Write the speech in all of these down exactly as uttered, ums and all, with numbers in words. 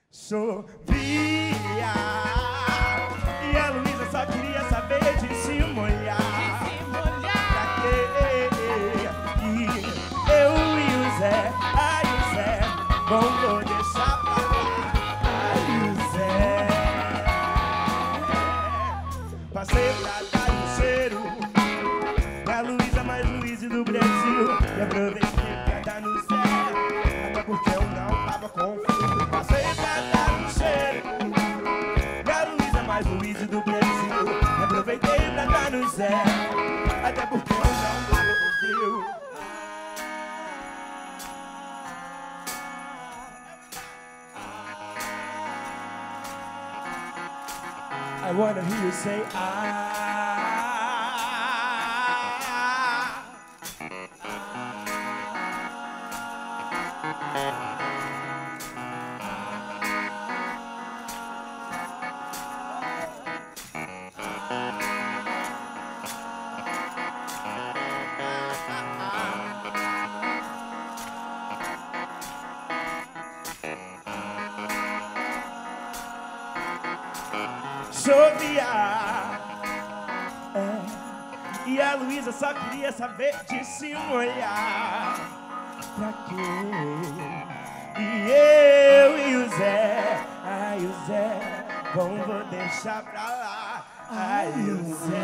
Chovia e a Luísa só queria saber de se molhar. De se molhar. Pra quê? E eu e o Zé, ai o Zé, bom, vou deixar pra lá. Ai o Zé, passei pra dar um cheiro na Luísa mais Luísa do Brasil. E aproveitei pra dar no Zé, até porque eu não tava com frio. Passei pra dar um cheiro na Luísa mais Luísa do Brasil. E aproveitei pra dar no Zé, até porque eu não tava com frio. I wanna hear you say ah. Chovia, é, e a Luísa só queria saber de se molhar. Pra quê? E eu e o Zé, ai o Zé, bom, vou deixar pra lá. Ai o Zé,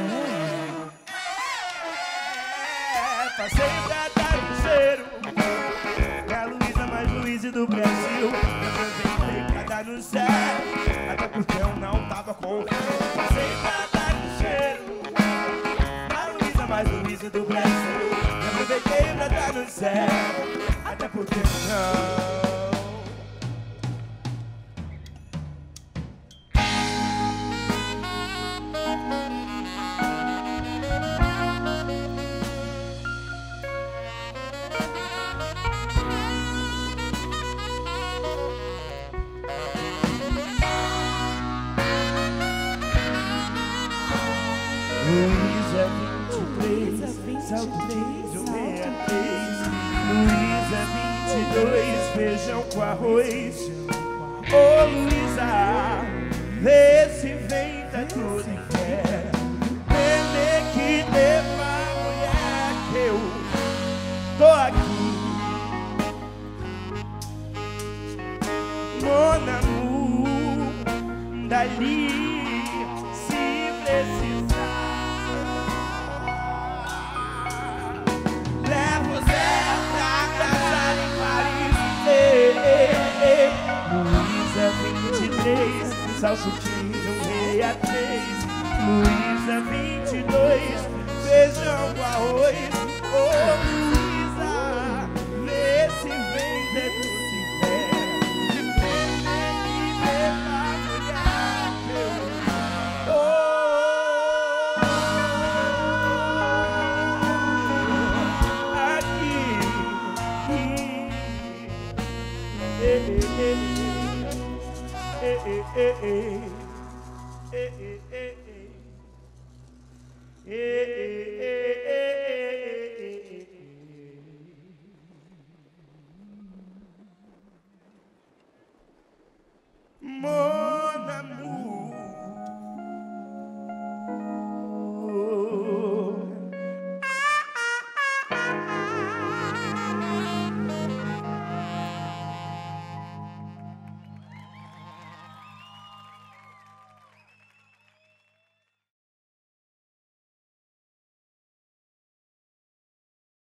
é, passei pra dar um cheiro pra Luísa mais Luísa do Brasil. Eu aproveitei pra dar no Zé, até porque eu não tava com frio. Passei pra dar um cheiro na Luísa mais Luísa do Brasil. Eu aproveitei pra dar no Zé, até porque não. Luísa vinte e três, salto de sessenta e três. Luísa vinte e dois, feijão com arroz. Ô Luísa, vê se vem, tá tudo em pé. Pene que deva a mulher que eu tô aqui. Mon amour, dali se precisar. Luísa vinte e três, salsitinho sessenta e três. Luísa vinte e dois, feijão com arroz. Ô Luísa, vê se vem dentro de pé. Vem que leva a mulher que eu tô aqui. Eh, eh, eh, eh, eh, eh, eh, eh, eh.